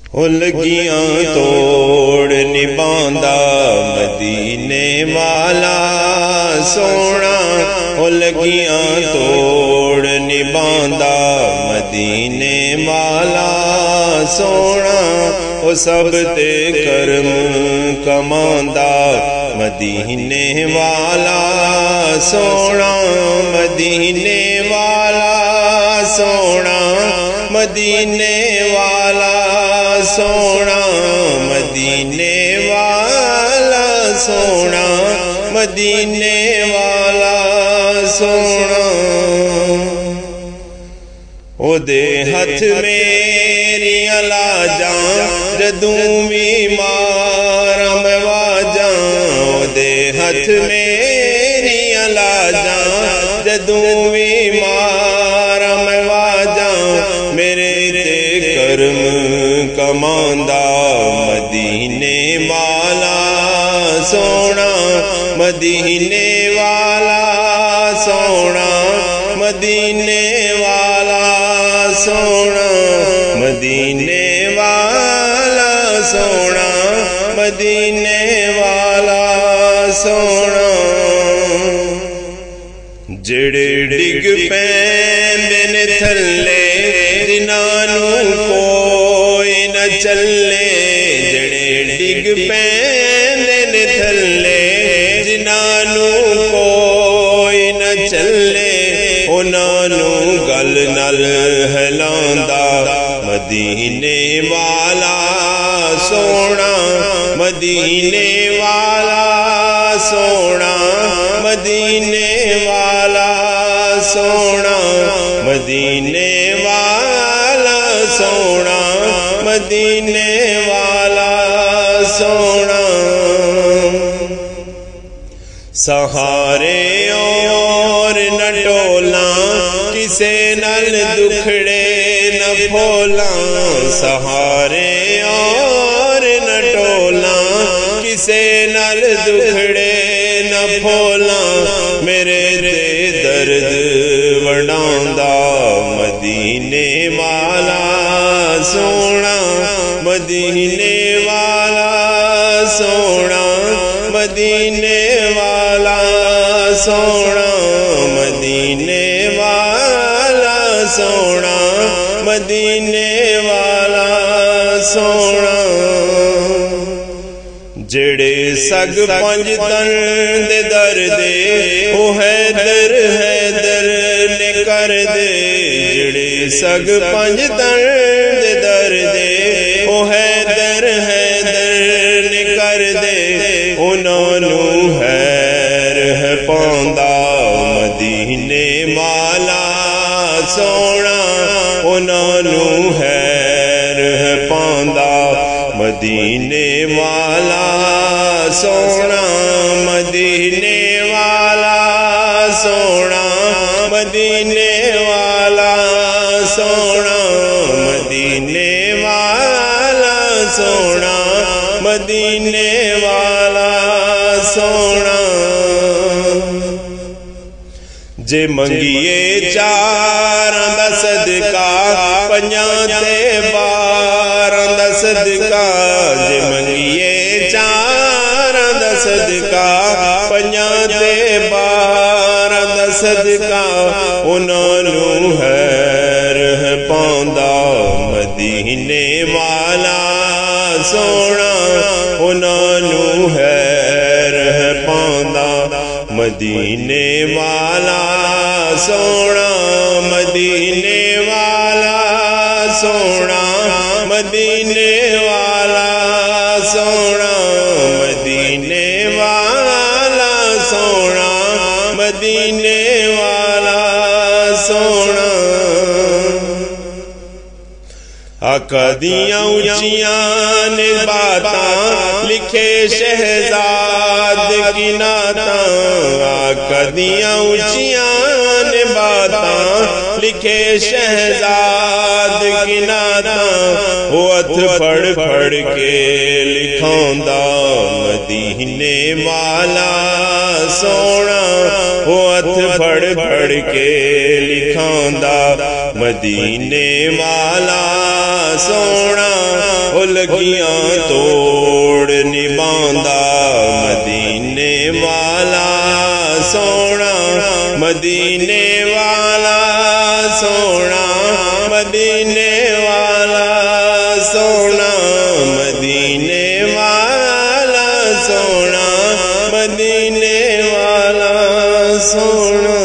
لگیاں توڑ نبھاندا مدینے والا سونا، لگیاں توڑ نبھاندا مدینے والا سونا، سب تے کرم کماندا مدینے والا سونا، مدینے والا سونا، مدینے والا سونا، مدینے والا سونا، مدینے والا سونا، او دے ہاتھ میری لاجاں جدوں بھی ماراں میں واجاں، او دے ہاتھ میری لاجاں جدوں بھی ماراں میں واجاں، میرے تے کرم کماندا مدینے والا سونا، مدینے والا سونا، مدینے والا سونا، مدینے والا سونا، مدینے والا سونا، جڑے ڈگ پیندے نے تھلے جنہاں نوں کوئی نہ چلے، جڑے ڈگ پیندے نے تھلے جنہاں نوں کوئی نہ چلے، انہاں نوں گل نال ہلاندا مدینے والا سونا، مدینے والا سونا، مدینے والا سونا، مدینے والا سونا، مدینے والا سونا، سہارے اور نہ ٹولاں کسے نال دکھڑے نہ پھولاں، سہارے اور نہ ٹولاں کسے نال دکھڑے نہ پھولاں، میرے تے درد وڈاندا مدینے والا سونا، مدینے والا سونا، مدینے والا سونا، مدینے والا سونا، مدینے والا سونا، جڑے سگ پنج تن دے دردے او حیدر حیدر نے کر دے، جڑے سگ پنج تن دے دردے او حیدر حیدر نے کر دے، انہاں نوں خیر ہے پاوندا مدینے والا سونا، انہاں نوں خیر ہے پاوندا مدینے والا سونا، مدینے والا سونا، مدینے والا سونا، مدینے والا سونا، مدینے والا سونا، جے منگیے چاراں دا صدقہ پنجاں تے باراں دا صدقہ، جے منگیے چاراں دا صدقہ پنجاں تے باراں دا صدقہ، انہاں نوں خیر ہے پاوندا مدینے والا سونا، انہاں نوں خیر ہے پاوندا مدینے والا سونا، مدینے والا سونا، مدینے والا سونا، مدینے والا سونا، مدینے والا سونا، آقا دیاں اونچیاں نے باتاں لکھے شہزاد کی نعتاں، آقا دیاں اونچیاں نے باتاں لکھے شہزاد کی نعتاں، وہ ہتھ پھڑ پھڑ کے لکھاوندا مدینے والا سونا، وہ ہتھ پھڑ پھڑ کے لکھاوندا مدینے والا سونا، وہ لگیاں توڑ نبھاندا مدینے والا سونا مدینے والا سونا مدینے والا سونا مدینے والا سونا مدینے والا سونا